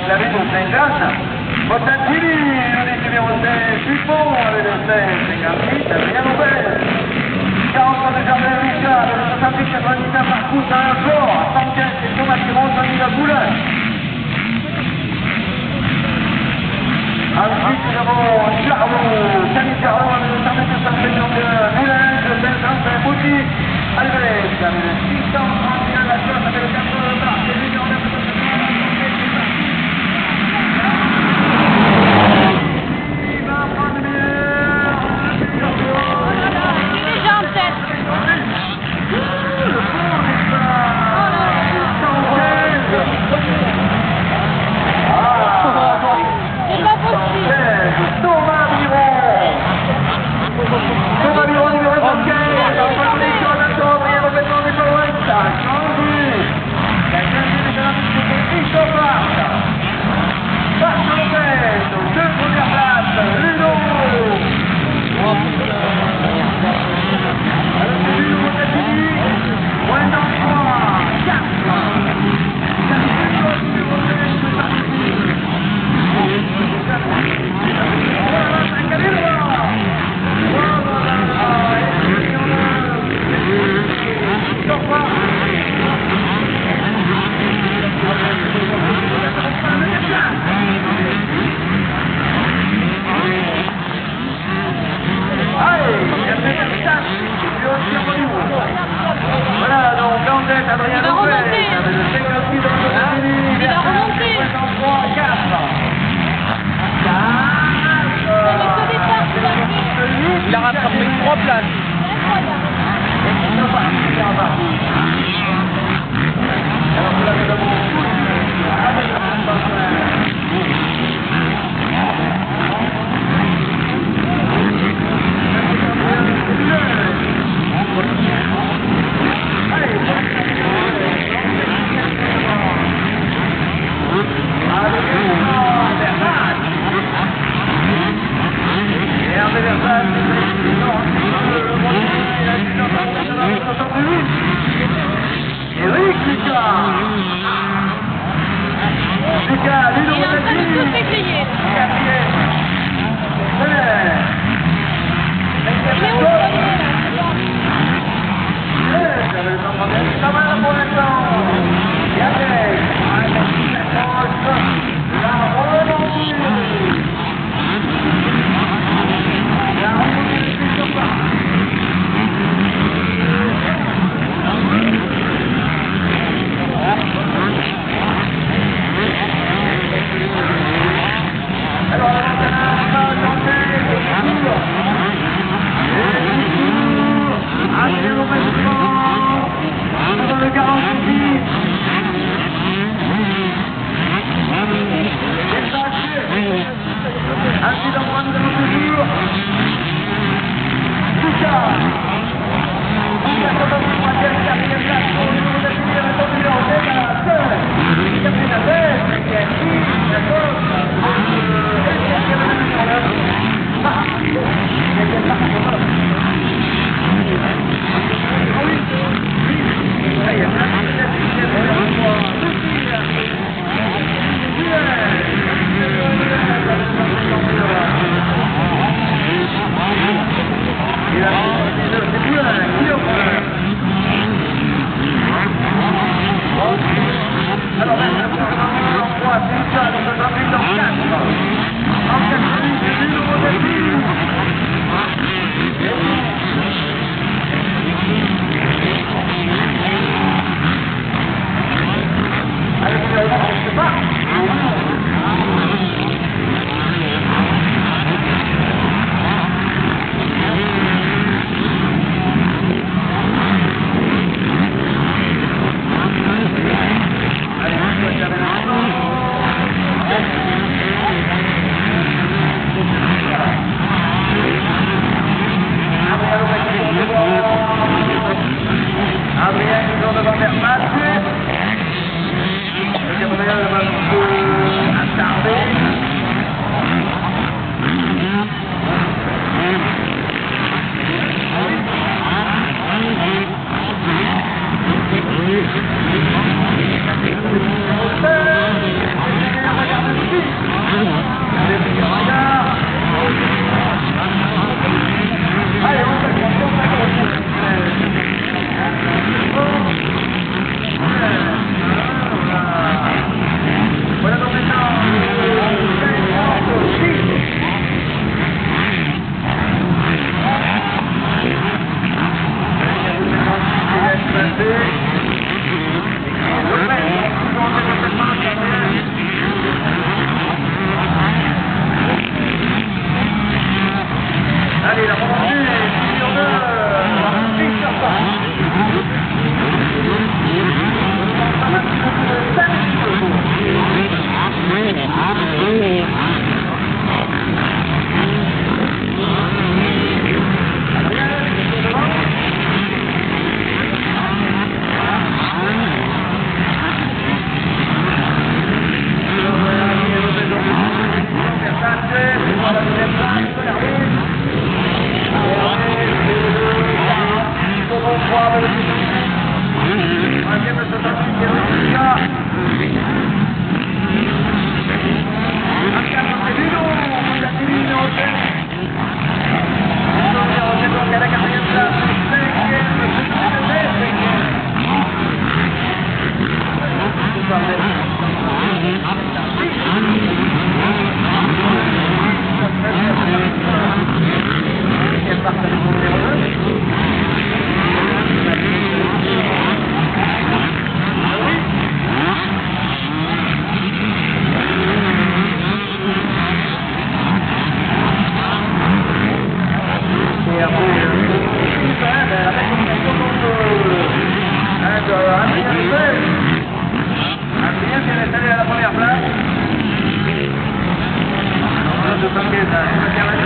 la rue au Saint-Anne. Bottantini, le numéro 16, Dupont avec le 16, 58, Adrien Lopez. 40 de Jardin Lucas, avec le 68, 99 par coup dans un fort. À 115, c'est Thomas Thiron, Tony Laboule. Ensuite, nous avons Charlot, Camille Charlot avec le 152, Moulin, le 535, Bouti, Alvarez, avec le 631, la chose avec le 4 de Bar, c'est lui qui en a fait le Voilà, donc Landette, Adrien Lopez, avec le 56 dans le Bottantini, il va remonter. 63, 4. Il a rattrapé 3 places. Alors là, nous avons Eric Lucas, lui Il est en train de tout s'éclayer. Ainsi dans moi, nous avons toujours Lucas. Lucas, quand on voit quatrième place pour le numéro d'Assilier, avec son numéro 7 à la seule. Quatrième à 16, qui est ici, d'accord.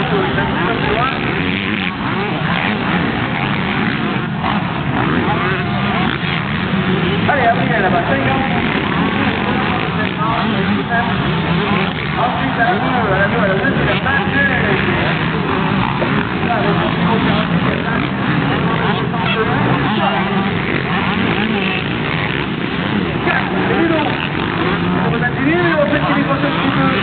Allez, Gabriel là-bas, 50. Ensuite, à la 2, à la 2, c'est la 5. Là, le numéro 48, c'est la 5. C'est lui, non. On va continuer, on fait qu'il décroche un petit peu.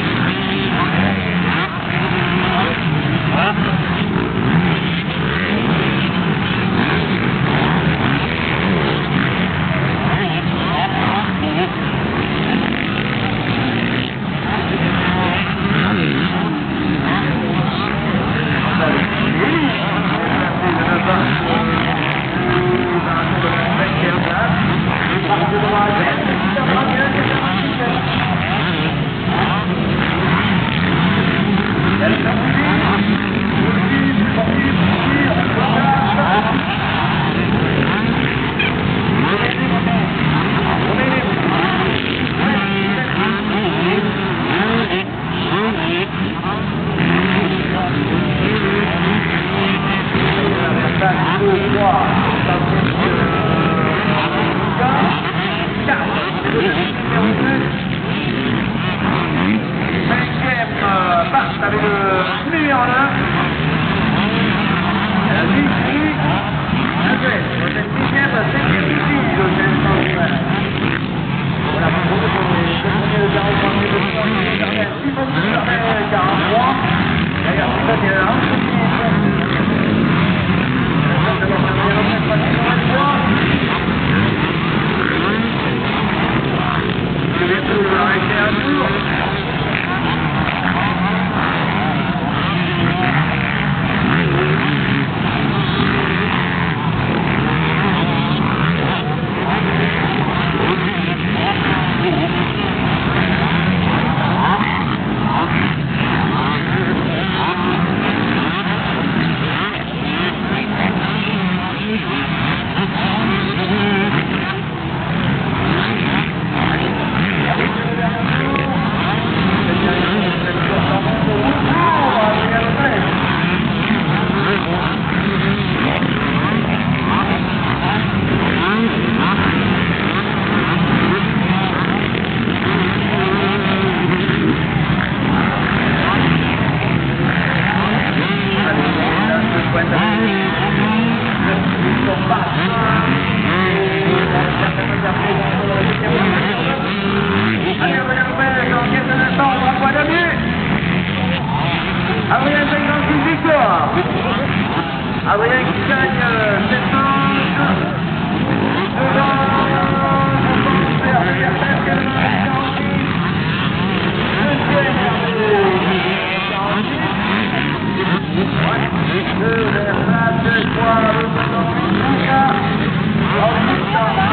Avec le numéro 9. La Vichy. Le 5e ici, le 5e. Voilà, pour le premier de 43 d'ailleurs, c'est ça qui est là. Je vais tout arrêter un tour. Adrien 56 victoires. Adrien qui gagne 700. Devant